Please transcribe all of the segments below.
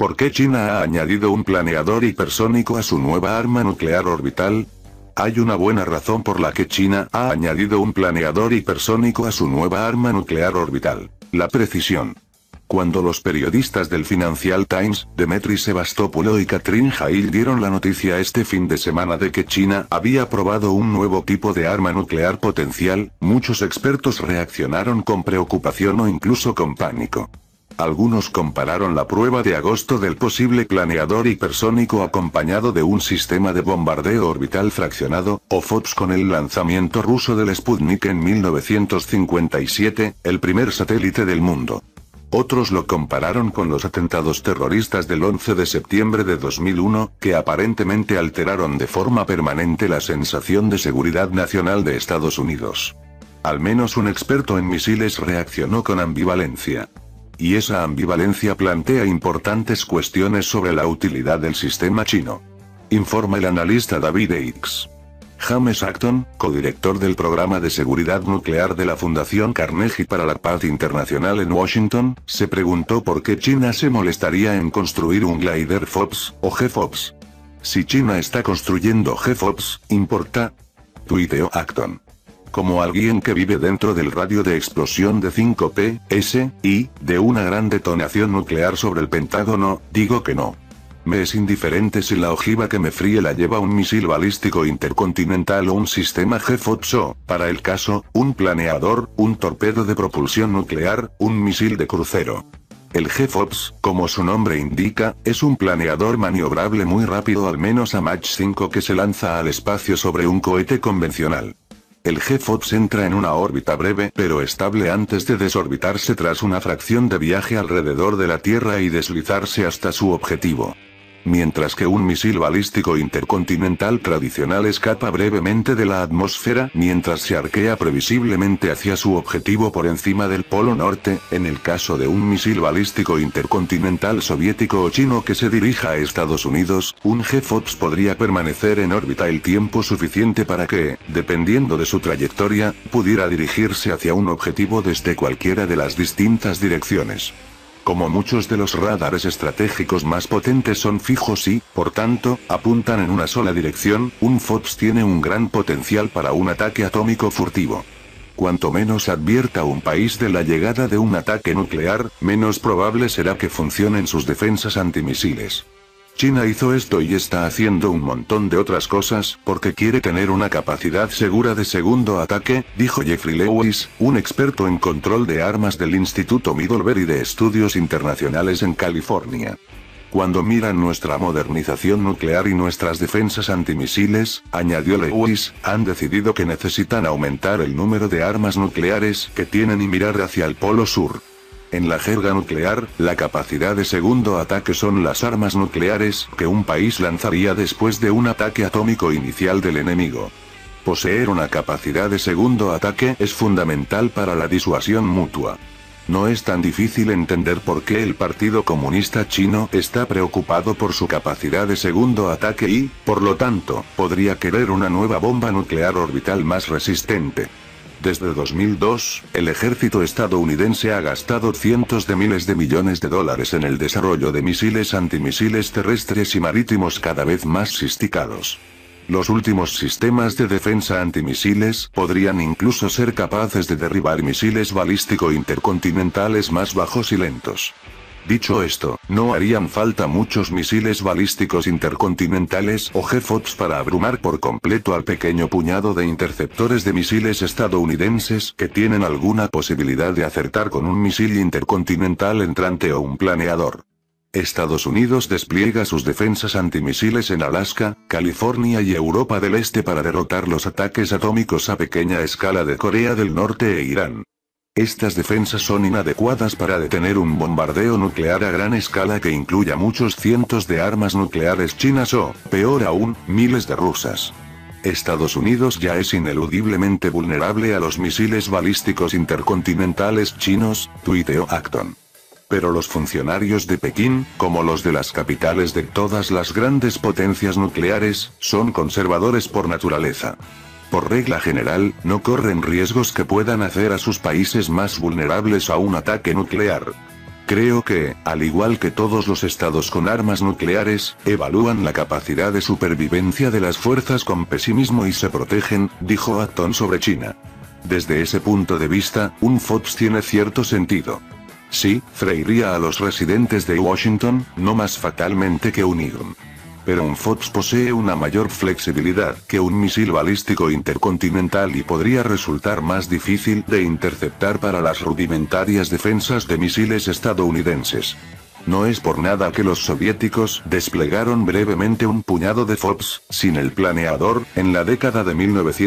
¿Por qué China ha añadido un planeador hipersónico a su nueva arma nuclear orbital? Hay una buena razón por la que China ha añadido un planeador hipersónico a su nueva arma nuclear orbital: la precisión. Cuando los periodistas del Financial Times, Dmitry Sevastopoulos y Catherine Hayes dieron la noticia este fin de semana de que China había probado un nuevo tipo de arma nuclear potencial, muchos expertos reaccionaron con preocupación o incluso con pánico. Algunos compararon la prueba de agosto del posible planeador hipersónico acompañado de un sistema de bombardeo orbital fraccionado, o FOBS, con el lanzamiento ruso del Sputnik en 1957, el primer satélite del mundo. Otros lo compararon con los atentados terroristas del 11 de septiembre de 2001, que aparentemente alteraron de forma permanente la sensación de seguridad nacional de Estados Unidos. Al menos un experto en misiles reaccionó con ambivalencia. Y esa ambivalencia plantea importantes cuestiones sobre la utilidad del sistema chino. Informa el analista David X. James Acton, codirector del programa de seguridad nuclear de la Fundación Carnegie para la Paz Internacional en Washington, se preguntó por qué China se molestaría en construir un glider FOBS, o GFOBS. Si China está construyendo GFOBS, ¿importa? Tuiteó Acton. Como alguien que vive dentro del radio de explosión de 5 psi, de una gran detonación nuclear sobre el Pentágono, digo que no. Me es indiferente si la ojiva que me fríe la lleva un misil balístico intercontinental o un sistema GFOBS o, para el caso, un planeador, un torpedo de propulsión nuclear, un misil de crucero. El GFOBS, como su nombre indica, es un planeador maniobrable muy rápido, al menos a Mach 5, que se lanza al espacio sobre un cohete convencional. El GFOBS entra en una órbita breve pero estable antes de desorbitarse tras una fracción de viaje alrededor de la Tierra y deslizarse hasta su objetivo. Mientras que un misil balístico intercontinental tradicional escapa brevemente de la atmósfera mientras se arquea previsiblemente hacia su objetivo por encima del Polo Norte, en el caso de un misil balístico intercontinental soviético o chino que se dirija a Estados Unidos, un GFOBS podría permanecer en órbita el tiempo suficiente para que, dependiendo de su trayectoria, pudiera dirigirse hacia un objetivo desde cualquiera de las distintas direcciones. Como muchos de los radares estratégicos más potentes son fijos y, por tanto, apuntan en una sola dirección, un FOBS tiene un gran potencial para un ataque atómico furtivo. Cuanto menos advierta un país de la llegada de un ataque nuclear, menos probable será que funcionen sus defensas antimisiles. China hizo esto y está haciendo un montón de otras cosas, porque quiere tener una capacidad segura de segundo ataque, dijo Jeffrey Lewis, un experto en control de armas del Instituto Middlebury de Estudios Internacionales en California. Cuando miran nuestra modernización nuclear y nuestras defensas antimisiles, añadió Lewis, han decidido que necesitan aumentar el número de armas nucleares que tienen y mirar hacia el Polo Sur. En la jerga nuclear, la capacidad de segundo ataque son las armas nucleares que un país lanzaría después de un ataque atómico inicial del enemigo. Poseer una capacidad de segundo ataque es fundamental para la disuasión mutua. No es tan difícil entender por qué el Partido Comunista Chino está preocupado por su capacidad de segundo ataque y, por lo tanto, podría querer una nueva bomba nuclear orbital más resistente. Desde 2002, el ejército estadounidense ha gastado cientos de miles de millones de dólares en el desarrollo de misiles antimisiles terrestres y marítimos cada vez más sofisticados. Los últimos sistemas de defensa antimisiles podrían incluso ser capaces de derribar misiles balístico intercontinentales más bajos y lentos. Dicho esto, no harían falta muchos misiles balísticos intercontinentales o GFOBS para abrumar por completo al pequeño puñado de interceptores de misiles estadounidenses que tienen alguna posibilidad de acertar con un misil intercontinental entrante o un planeador. Estados Unidos despliega sus defensas antimisiles en Alaska, California y Europa del Este para derrotar los ataques atómicos a pequeña escala de Corea del Norte e Irán. Estas defensas son inadecuadas para detener un bombardeo nuclear a gran escala que incluya muchos cientos de armas nucleares chinas o, peor aún, miles de rusas. Estados Unidos ya es ineludiblemente vulnerable a los misiles balísticos intercontinentales chinos, tuiteó Acton. Pero los funcionarios de Pekín, como los de las capitales de todas las grandes potencias nucleares, son conservadores por naturaleza. Por regla general, no corren riesgos que puedan hacer a sus países más vulnerables a un ataque nuclear. Creo que, al igual que todos los estados con armas nucleares, evalúan la capacidad de supervivencia de las fuerzas con pesimismo y se protegen, dijo Acton sobre China. Desde ese punto de vista, un FOBS tiene cierto sentido. Sí, freiría a los residentes de Washington, no más fatalmente que un IRM. Pero un FOBS posee una mayor flexibilidad que un misil balístico intercontinental y podría resultar más difícil de interceptar para las rudimentarias defensas de misiles estadounidenses. No es por nada que los soviéticos desplegaron brevemente un puñado de FOBS, sin el planeador, en la década de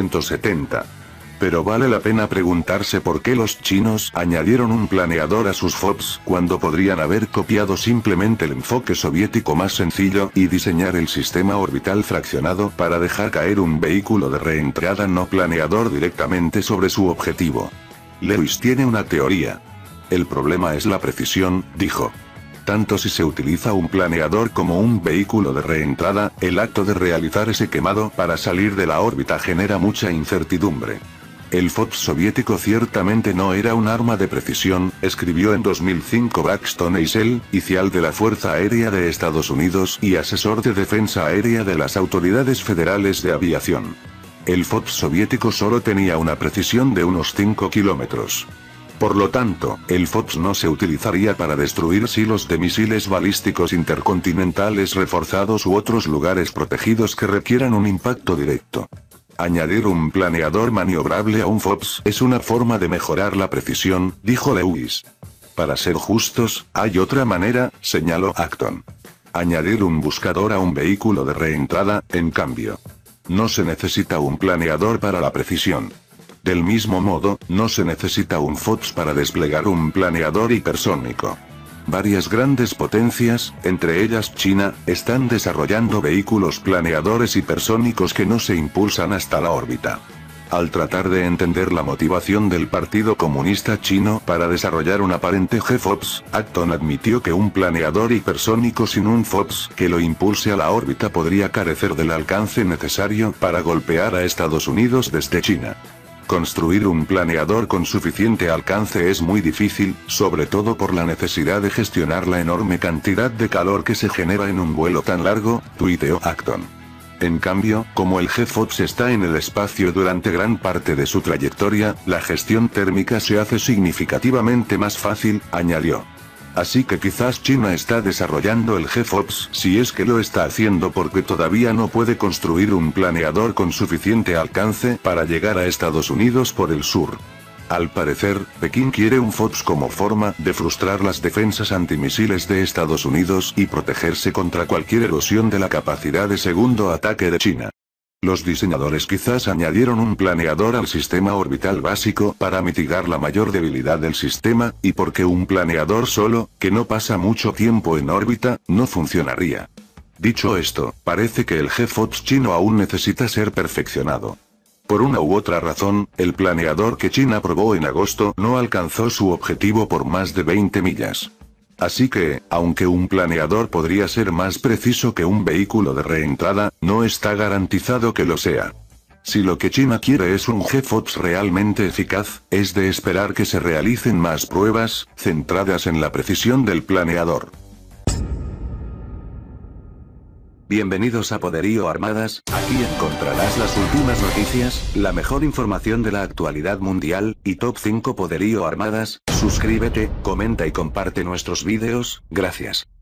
1970. Pero vale la pena preguntarse por qué los chinos añadieron un planeador a sus FOBS cuando podrían haber copiado simplemente el enfoque soviético más sencillo y diseñar el sistema orbital fraccionado para dejar caer un vehículo de reentrada no planeador directamente sobre su objetivo. Lewis tiene una teoría. El problema es la precisión, dijo. Tanto si se utiliza un planeador como un vehículo de reentrada, el acto de realizar ese quemado para salir de la órbita genera mucha incertidumbre. El FOBS soviético ciertamente no era un arma de precisión, escribió en 2005 Braxton Eisel, oficial de la Fuerza Aérea de Estados Unidos y asesor de defensa aérea de las autoridades federales de aviación. El FOBS soviético solo tenía una precisión de unos 5 kilómetros. Por lo tanto, el FOBS no se utilizaría para destruir silos de misiles balísticos intercontinentales reforzados u otros lugares protegidos que requieran un impacto directo. Añadir un planeador maniobrable a un FOBS es una forma de mejorar la precisión, dijo Lewis. Para ser justos, hay otra manera, señaló Acton. Añadir un buscador a un vehículo de reentrada, en cambio. No se necesita un planeador para la precisión. Del mismo modo, no se necesita un FOBS para desplegar un planeador hipersónico. Varias grandes potencias, entre ellas China, están desarrollando vehículos planeadores hipersónicos que no se impulsan hasta la órbita. Al tratar de entender la motivación del Partido Comunista Chino para desarrollar un aparente G-FOBS, Acton admitió que un planeador hipersónico sin un FOBS que lo impulse a la órbita podría carecer del alcance necesario para golpear a Estados Unidos desde China. Construir un planeador con suficiente alcance es muy difícil, sobre todo por la necesidad de gestionar la enorme cantidad de calor que se genera en un vuelo tan largo, tuiteó Acton. En cambio, como el G-FOBS está en el espacio durante gran parte de su trayectoria, la gestión térmica se hace significativamente más fácil, añadió. Así que quizás China está desarrollando el G-FOBS, si es que lo está haciendo porque todavía no puede construir un planeador con suficiente alcance para llegar a Estados Unidos por el sur. Al parecer, Pekín quiere un FOBS como forma de frustrar las defensas antimisiles de Estados Unidos y protegerse contra cualquier erosión de la capacidad de segundo ataque de China. Los diseñadores quizás añadieron un planeador al sistema orbital básico para mitigar la mayor debilidad del sistema, y porque un planeador solo, que no pasa mucho tiempo en órbita, no funcionaría. Dicho esto, parece que el G-FOBS chino aún necesita ser perfeccionado. Por una u otra razón, el planeador que China probó en agosto no alcanzó su objetivo por más de 20 millas. Así que, aunque un planeador podría ser más preciso que un vehículo de reentrada, no está garantizado que lo sea. Si lo que China quiere es un G-FOBS realmente eficaz, es de esperar que se realicen más pruebas, centradas en la precisión del planeador. Bienvenidos a Poderío Armadas, aquí encontrarás las últimas noticias, la mejor información de la actualidad mundial, y Top 5 Poderío Armadas. Suscríbete, comenta y comparte nuestros vídeos, gracias.